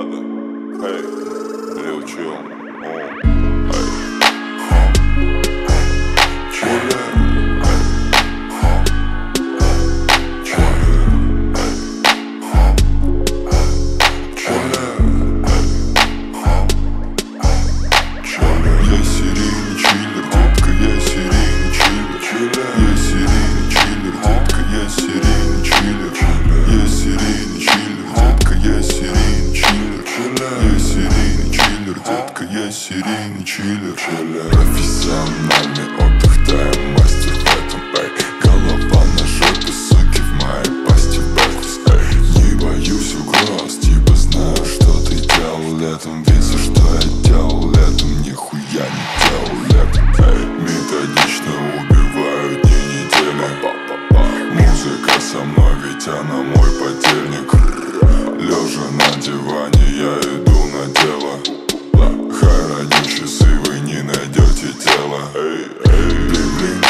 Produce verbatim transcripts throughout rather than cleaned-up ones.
Hey, Lil Chill, oh, серийный чиллер. Профессиональный отдых, тайм мастер в этом, эй. Голова на жопе, суки в моей пасти в бэкус, эй. Не боюсь угроз, типа знаю, что ты делал летом. Вижу, что я делал летом, нихуя не делал летом, эй. Методично убиваю дни недели. Музыка со мной, ведь она мой подельник. Лежа на диване, я иду на дело. Хай ради часы, вы не найдете тело. Эй, эй, блин, блин,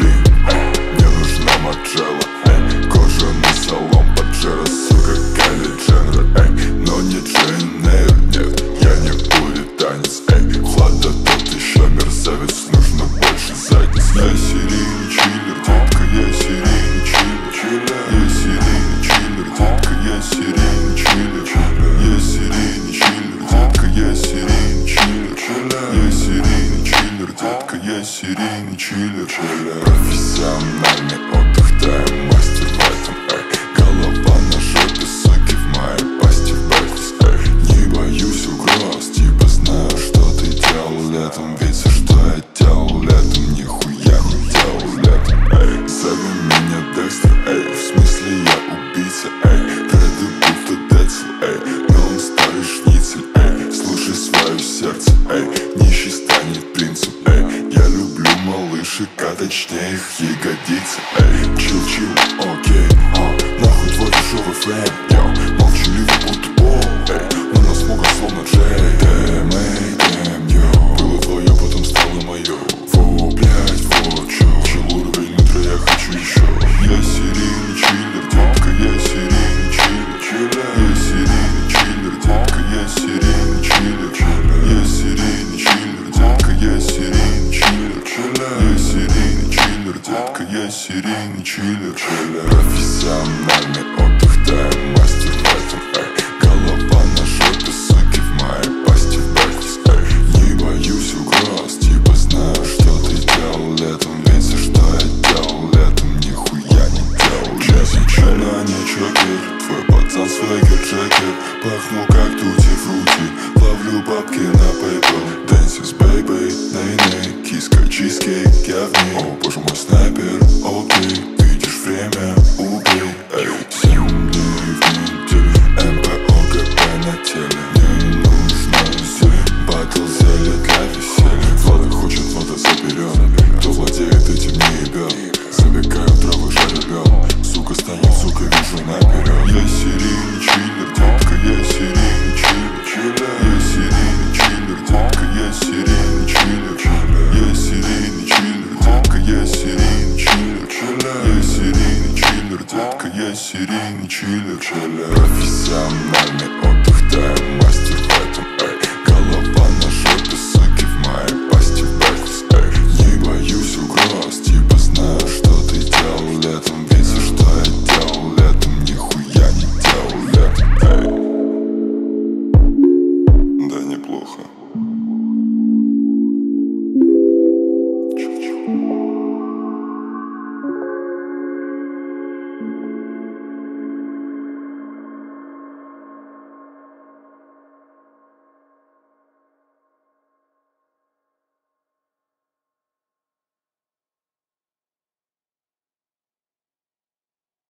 блин, мне нужна маджела. Эй, кожаный салон, поджера, сука, Кайли Дженнер. Эй, но не Джейн Эйр, нет, я не пуританец. Эй, Фладда тот еще мерзавец, нужно больше задниц. Я серийный чиллер, детка, я серийный чиллер. Я серийный чиллер, детка, я серийный чиллер. Я серийный чиллер, детка, я серийный чиллер. Я серийный чиллер, детка, я серийный чиллер. Профессиональный отдых, тайм мастер в этом, эй. Голова на жопе, суки в моей пасти в бэкус, эй. Не боюсь угроз, типа знаю, что ты делал летом. Ведь все, что я делал летом, нихуя не делал летом, эй. Зови меня Декстер, эй. В смысле я убийца, эй. Треды будто Децл, эй. Но он старый шницель, эй. Слушай свое сердце, эй. Нищий станет принцем, эй. Я люблю малышек, а точнее их ягодицы, эй. Чил-чил, окей, а. Нахуй твой дешевый фрейм, йоу. Молчаливый будто пол, эй. Но нас много словно Джей. Дэм, эй, дэм, йоу. Было твое, потом стало мое. Во, блядь, вот чё. Чил уровень утра, я хочу еще. Я серийный чиллер, детка, я серийный чиллер. Я серийный чиллер, детка, я серийный чиллер. Я серийный чиллер, детка, я серийный чиллер. Я серийный чиллер, детка, я серийный чиллер. Профессиональный отдых, тайм мастер в этом, эй. Голова на жопе, суки в моей пасти в бэкус, эй. Не боюсь угроз, типа знаю, что ты делал летом. Ведь все, что я делал летом, нихуя не делал. Джесси Чуна, не чокер, твой пацан свегер, джекер. Пахну как тути-фрути, ловлю бабки на PayPal. Dances, baby, ней-ней, киска, чизкейк, я в ней. О, боже мой, снайпер, окей, видишь время, убей, эй. Семь дней в неделю, эм пэ о гэ пэ на теле. Мне нужно зелень, батл зелье для веселья. Влада хочет, Влада заберет. Кто владеет этим, не ебет. Забегаю в травы, жарю лед. Сука станет, сука, вижу наперед. Я серийный чиллер, детка, я серийный чиллер. Я серийный чиллер, детка, я серийный чиллер. Я серийный чиллер, детка, я серийный чиллер. Я серийный чиллер, детка, я серийный чиллер.